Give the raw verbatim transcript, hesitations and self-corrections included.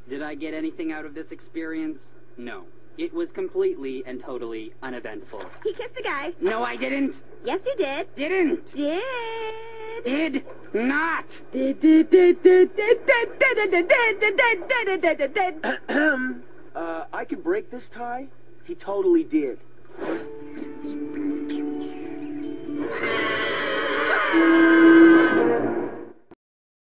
Did I get anything out of this experience? No. It was completely and totally uneventful. He kissed a guy. No, I didn't. Yes, you did. Didn't. Did. Did not. Did, did, did, did, did, did, did, did, did, did, did, did, did, did, did. Uh, I can break this tie? He totally did.